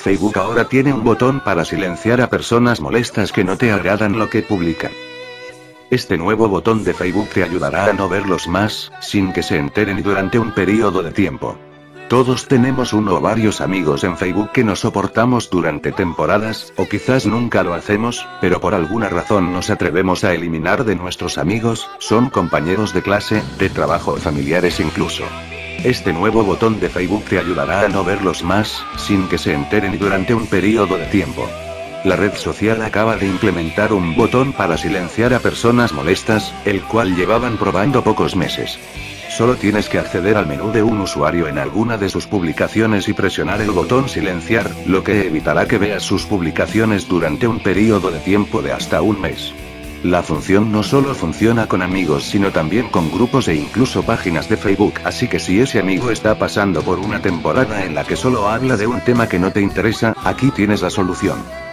Facebook ahora tiene un botón para silenciar a personas molestas que no te agradan lo que publican. Este nuevo botón de Facebook te ayudará a no verlos más, sin que se enteren y durante un periodo de tiempo. Todos tenemos uno o varios amigos en Facebook que no soportamos durante temporadas, o quizás nunca lo hacemos, pero por alguna razón nos atrevemos a eliminar de nuestros amigos, son compañeros de clase, de trabajo o familiares incluso. Este nuevo botón de Facebook te ayudará a no verlos más, sin que se enteren y durante un periodo de tiempo. La red social acaba de implementar un botón para silenciar a personas molestas, el cual llevaban probando pocos meses. Solo tienes que acceder al menú de un usuario en alguna de sus publicaciones y presionar el botón silenciar, lo que evitará que veas sus publicaciones durante un periodo de tiempo de hasta un mes. La función no solo funciona con amigos sino también con grupos e incluso páginas de Facebook, así que si ese amigo está pasando por una temporada en la que solo habla de un tema que no te interesa, aquí tienes la solución.